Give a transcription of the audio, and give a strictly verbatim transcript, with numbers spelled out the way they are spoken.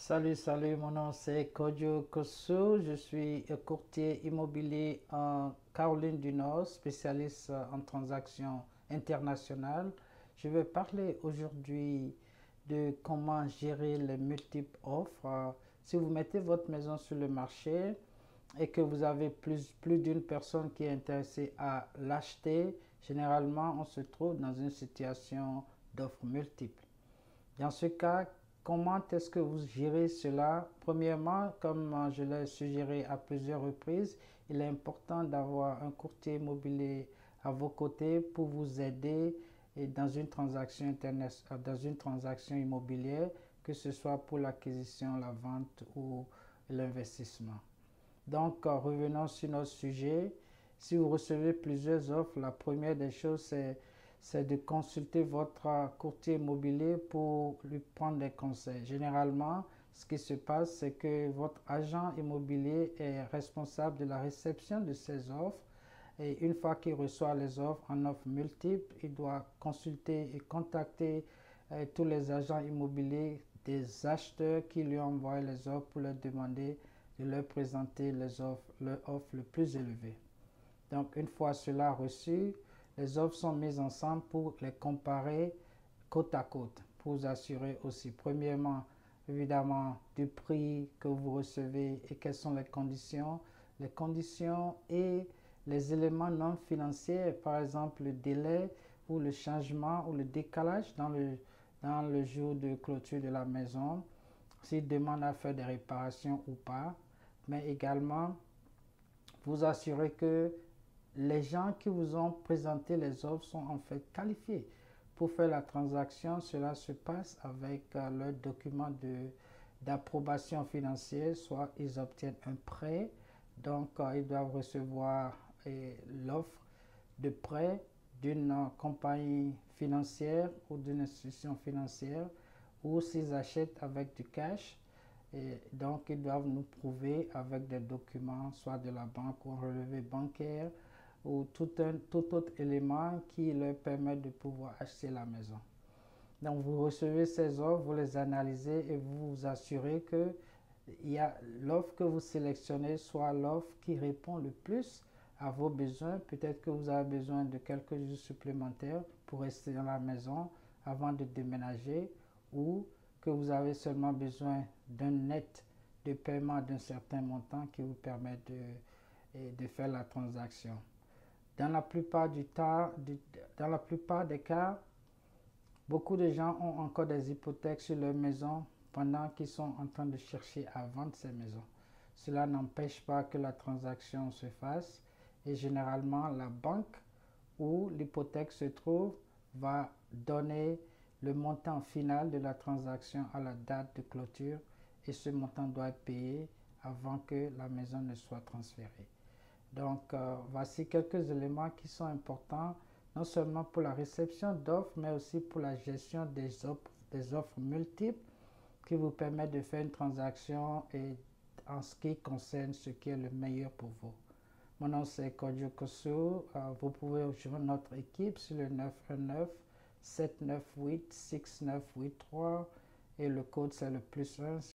Salut, salut, mon nom c'est Kodjo Kosso. Je suis courtier immobilier en Caroline du Nord, spécialiste en transactions internationales. Je vais parler aujourd'hui de comment gérer les multiples offres. Si vous mettez votre maison sur le marché et que vous avez plus, plus d'une personne qui est intéressée à l'acheter, généralement on se trouve dans une situation d'offres multiples. Dans ce cas, comment est-ce que vous gérez cela? Premièrement, comme je l'ai suggéré à plusieurs reprises, il est important d'avoir un courtier immobilier à vos côtés pour vous aider dans une transaction internet, dans une transaction immobilière, que ce soit pour l'acquisition, la vente ou l'investissement. Donc, revenons sur notre sujet. Si vous recevez plusieurs offres, la première des choses, c'est c'est de consulter votre courtier immobilier pour lui prendre des conseils. Généralement, ce qui se passe, c'est que votre agent immobilier est responsable de la réception de ces offres. Et une fois qu'il reçoit les offres en offres multiples, il doit consulter et contacter euh, tous les agents immobiliers des acheteurs qui lui envoient les offres pour leur demander de leur présenter les offres, leur offre le plus élevée. Donc, une fois cela reçu, les offres sont mises ensemble pour les comparer côte à côte, pour vous assurer aussi, premièrement, évidemment, du prix que vous recevez et quelles sont les conditions, les conditions et les éléments non financiers, par exemple le délai ou le changement ou le décalage dans le, dans le jour de clôture de la maison, s'il demande à faire des réparations ou pas, mais également vous assurer que les gens qui vous ont présenté les offres sont en fait qualifiés pour faire la transaction. Cela se passe avec euh, leur document de, d'approbation financière, soit ils obtiennent un prêt, donc euh, ils doivent recevoir euh, l'offre de prêt d'une euh, compagnie financière ou d'une institution financière, ou s'ils achètent avec du cash. Et donc, ils doivent nous prouver avec des documents, soit de la banque ou un relevé bancaire, ou tout, un, tout autre élément qui leur permet de pouvoir acheter la maison. Donc, vous recevez ces offres, vous les analysez et vous vous assurez que l'offre que vous sélectionnez soit l'offre qui répond le plus à vos besoins. Peut-être que vous avez besoin de quelques jours supplémentaires pour rester dans la maison avant de déménager, ou que vous avez seulement besoin d'un net de paiement d'un certain montant qui vous permet de, de faire la transaction. Dans la plupart du temps, dans la plupart des cas, beaucoup de gens ont encore des hypothèques sur leur maison pendant qu'ils sont en train de chercher à vendre ces maisons. Cela n'empêche pas que la transaction se fasse, et généralement la banque où l'hypothèque se trouve va donner le montant final de la transaction à la date de clôture, et ce montant doit être payé avant que la maison ne soit transférée. Donc, euh, voici quelques éléments qui sont importants, non seulement pour la réception d'offres, mais aussi pour la gestion des offres, des offres multiples qui vous permettent de faire une transaction et en ce qui concerne ce qui est le meilleur pour vous. Mon nom c'est Kodjo Kosso. Euh, vous pouvez rejoindre notre équipe sur le neuf un neuf, sept neuf huit, six neuf huit trois, et le code c'est le plus un.